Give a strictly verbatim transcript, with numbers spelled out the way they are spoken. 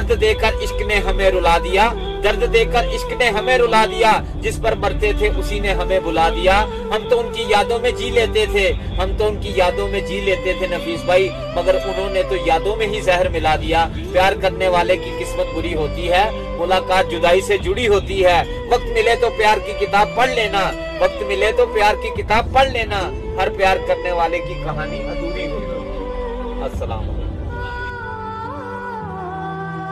दर्द देकर इश्क ने हमें रुला दिया, दर्द देकर इश्क ने हमें रुला दिया, जिस पर मरते थे उसी ने हमें बुला दिया। हम तो उनकी यादों में जी लेते थे, हम तो उनकी यादों में जी लेते थे नफीस भाई, मगर उन्होंने तो यादों में ही जहर मिला दिया। प्यार करने वाले की किस्मत बुरी होती है, मुलाकात जुदाई से जुड़ी होती है। वक्त मिले तो प्यार की किताब पढ़ लेना, वक्त मिले तो प्यार की किताब पढ़ लेना, हर प्यार करने वाले की कहानी अधूरी होती है। अस्सलाम वालेकुम।